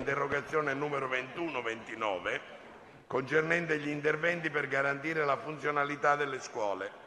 all'interrogazione numero 2129 concernente gli interventi per garantire la funzionalità delle scuole.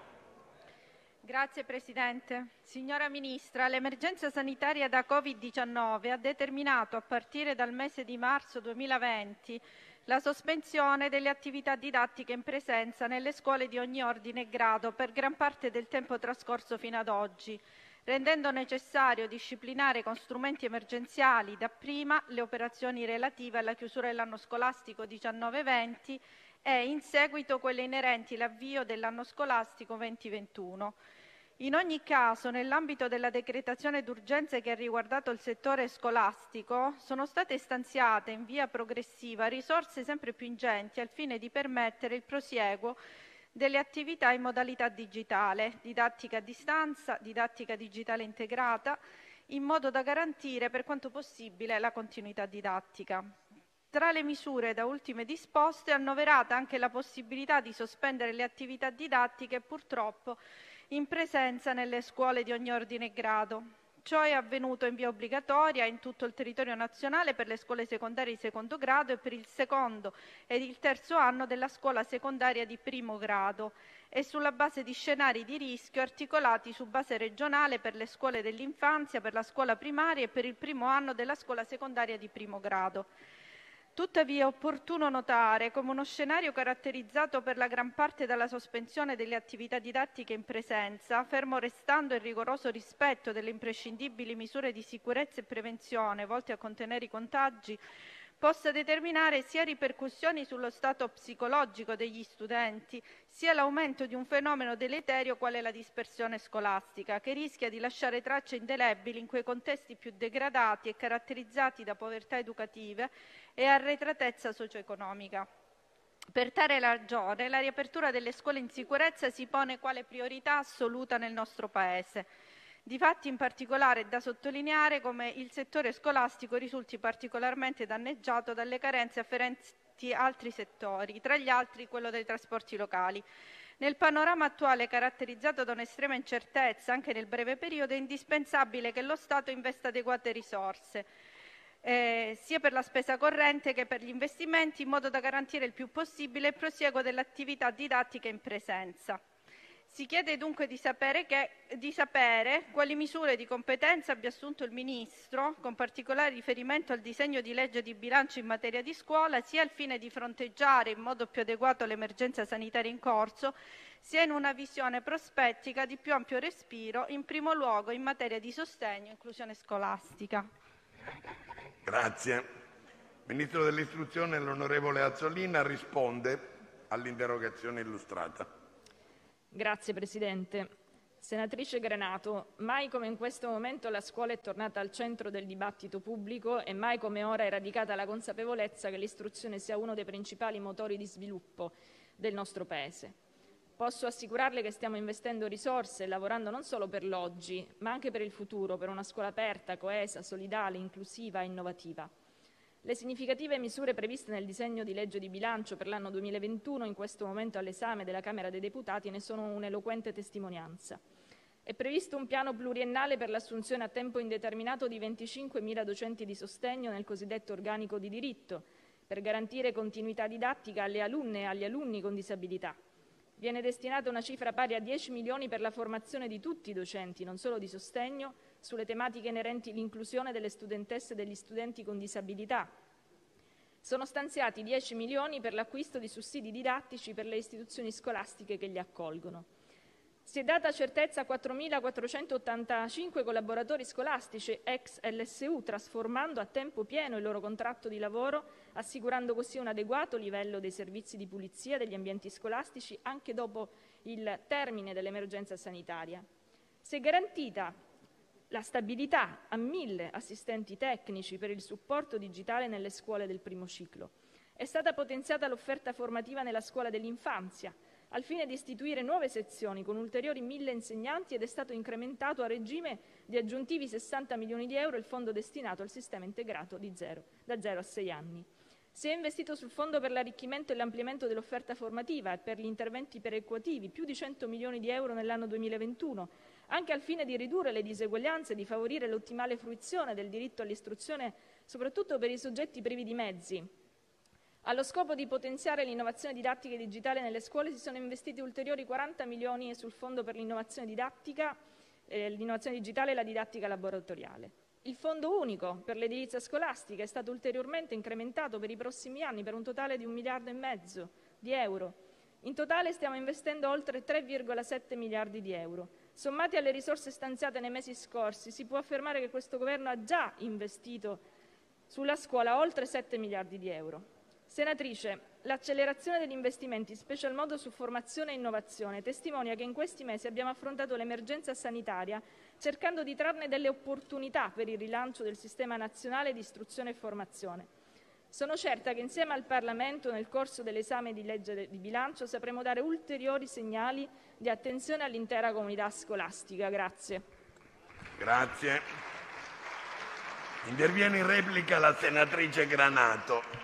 Grazie Presidente. Signora Ministra, l'emergenza sanitaria da Covid-19 ha determinato a partire dal mese di marzo 2020 la sospensione delle attività didattiche in presenza nelle scuole di ogni ordine e grado per gran parte del tempo trascorso fino ad oggi, rendendo necessario disciplinare con strumenti emergenziali dapprima le operazioni relative alla chiusura dell'anno scolastico 19-20 e in seguito quelle inerenti all'avvio dell'anno scolastico 2021. In ogni caso, nell'ambito della decretazione d'urgenza che ha riguardato il settore scolastico, sono state stanziate in via progressiva risorse sempre più ingenti al fine di permettere il prosieguo delle attività in modalità digitale, didattica a distanza, didattica digitale integrata, in modo da garantire per quanto possibile la continuità didattica. Tra le misure da ultime disposte è annoverata anche la possibilità di sospendere le attività didattiche purtroppo in presenza nelle scuole di ogni ordine e grado. Ciò è avvenuto in via obbligatoria in tutto il territorio nazionale per le scuole secondarie di secondo grado e per il secondo ed il terzo anno della scuola secondaria di primo grado e sulla base di scenari di rischio articolati su base regionale per le scuole dell'infanzia, per la scuola primaria e per il primo anno della scuola secondaria di primo grado. Tuttavia è opportuno notare come uno scenario caratterizzato per la gran parte dalla sospensione delle attività didattiche in presenza, fermo restando il rigoroso rispetto delle imprescindibili misure di sicurezza e prevenzione volte a contenere i contagi, possa determinare sia ripercussioni sullo stato psicologico degli studenti, sia l'aumento di un fenomeno deleterio quale la dispersione scolastica, che rischia di lasciare tracce indelebili in quei contesti più degradati e caratterizzati da povertà educative e arretratezza socio-economica. Per tale ragione, la riapertura delle scuole in sicurezza si pone quale priorità assoluta nel nostro Paese. Difatti, in particolare, è da sottolineare come il settore scolastico risulti particolarmente danneggiato dalle carenze afferenti altri settori, tra gli altri quello dei trasporti locali. Nel panorama attuale, caratterizzato da un'estrema incertezza anche nel breve periodo, è indispensabile che lo Stato investa adeguate risorse, sia per la spesa corrente che per gli investimenti, in modo da garantire il più possibile il prosieguo dell'attività didattica in presenza. Si chiede dunque di sapere quali misure di competenza abbia assunto il Ministro, con particolare riferimento al disegno di legge di bilancio in materia di scuola, sia al fine di fronteggiare in modo più adeguato l'emergenza sanitaria in corso, sia in una visione prospettica di più ampio respiro, in primo luogo in materia di sostegno e inclusione scolastica. Grazie. Ministro dell'Istruzione, l'onorevole Azzolina risponde all'interrogazione illustrata. Grazie Presidente. Senatrice Granato, mai come in questo momento la scuola è tornata al centro del dibattito pubblico e mai come ora è radicata la consapevolezza che l'istruzione sia uno dei principali motori di sviluppo del nostro Paese. Posso assicurarle che stiamo investendo risorse e lavorando non solo per l'oggi, ma anche per il futuro, per una scuola aperta, coesa, solidale, inclusiva e innovativa. Le significative misure previste nel disegno di legge di bilancio per l'anno 2021, in questo momento all'esame della Camera dei Deputati, ne sono un'eloquente testimonianza. È previsto un piano pluriennale per l'assunzione a tempo indeterminato di 25.000 docenti di sostegno nel cosiddetto organico di diritto, per garantire continuità didattica alle alunne e agli alunni con disabilità. Viene destinata una cifra pari a 10 milioni per la formazione di tutti i docenti, non solo di sostegno, sulle tematiche inerenti all'inclusione delle studentesse e degli studenti con disabilità. Sono stanziati 10 milioni per l'acquisto di sussidi didattici per le istituzioni scolastiche che li accolgono. Si è data certezza a 4.485 collaboratori scolastici ex LSU, trasformando a tempo pieno il loro contratto di lavoro, assicurando così un adeguato livello dei servizi di pulizia degli ambienti scolastici anche dopo il termine dell'emergenza sanitaria. Si è garantita la stabilità a 1.000 assistenti tecnici per il supporto digitale nelle scuole del primo ciclo. È stata potenziata l'offerta formativa nella scuola dell'infanzia, al fine di istituire nuove sezioni con ulteriori 1.000 insegnanti, ed è stato incrementato a regime di aggiuntivi 60 milioni di euro il fondo destinato al sistema integrato da 0 a 6 anni. Si è investito sul fondo per l'arricchimento e l'ampliamento dell'offerta formativa e per gli interventi perequativi, più di 100 milioni di euro nell'anno 2021, anche al fine di ridurre le diseguaglianze e di favorire l'ottimale fruizione del diritto all'istruzione soprattutto per i soggetti privi di mezzi. Allo scopo di potenziare l'innovazione didattica e digitale nelle scuole si sono investiti ulteriori 40 milioni sul Fondo per l'innovazione didattica, l'innovazione digitale e la didattica laboratoriale. Il Fondo unico per l'edilizia scolastica è stato ulteriormente incrementato per i prossimi anni per un totale di 1,5 miliardi di euro. In totale stiamo investendo oltre 3,7 miliardi di euro. Sommati alle risorse stanziate nei mesi scorsi, si può affermare che questo Governo ha già investito sulla scuola oltre 7 miliardi di euro. Senatrice, l'accelerazione degli investimenti, in special modo su formazione e innovazione, testimonia che in questi mesi abbiamo affrontato l'emergenza sanitaria cercando di trarne delle opportunità per il rilancio del sistema nazionale di istruzione e formazione. Sono certa che insieme al Parlamento, nel corso dell'esame di legge di bilancio, sapremo dare ulteriori segnali di attenzione all'intera comunità scolastica. Grazie. Grazie. Interviene in replica la senatrice Granato.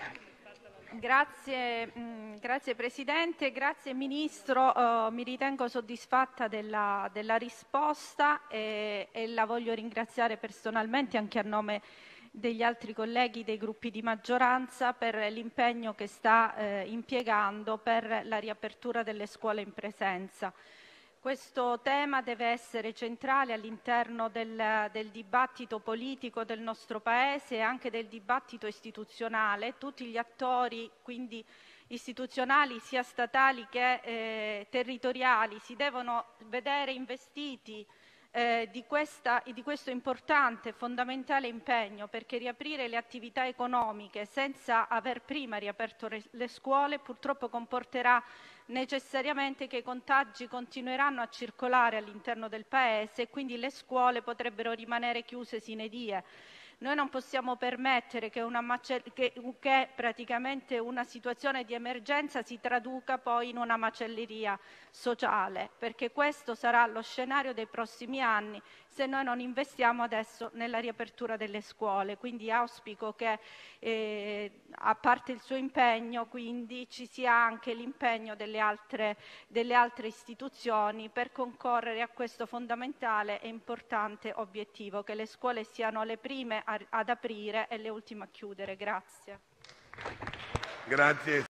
Grazie Presidente, grazie Ministro. Mi ritengo soddisfatta della risposta e la voglio ringraziare personalmente anche a nome degli altri colleghi dei gruppi di maggioranza per l'impegno che sta impiegando per la riapertura delle scuole in presenza. Questo tema deve essere centrale all'interno del dibattito politico del nostro Paese e anche del dibattito istituzionale. Tutti gli attori, quindi istituzionali sia statali che territoriali, si devono vedere investiti di questo importante e fondamentale impegno, perché riaprire le attività economiche senza aver prima riaperto le scuole purtroppo comporterà necessariamente che i contagi continueranno a circolare all'interno del Paese e quindi le scuole potrebbero rimanere chiuse sine die. Noi non possiamo permettere che praticamente una situazione di emergenza si traduca poi in una macelleria sociale, perché questo sarà lo scenario dei prossimi anni se noi non investiamo adesso nella riapertura delle scuole. Quindi auspico che a parte il suo impegno, quindi ci sia anche l'impegno delle altre istituzioni per concorrere a questo fondamentale e importante obiettivo, che le scuole siano le prime ad aprire e le ultime a chiudere. Grazie. Grazie.